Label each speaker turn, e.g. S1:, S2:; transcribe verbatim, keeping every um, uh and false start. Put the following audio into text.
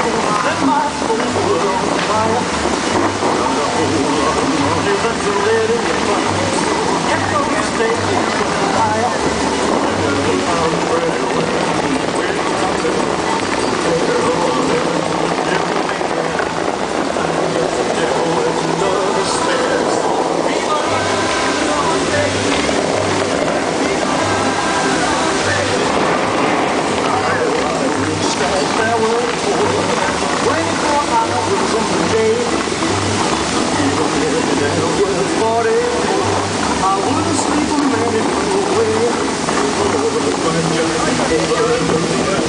S1: Set my whole world on fire. Got a whole lot of money that's a lead in the fire. Can't go to stay higher. I'm ready when I'm waiting on the I'm just a devil with another stairs. There were twenty-four hours in the day. Even if there were forty-four, I wouldn't sleep a minute away. Oh, but just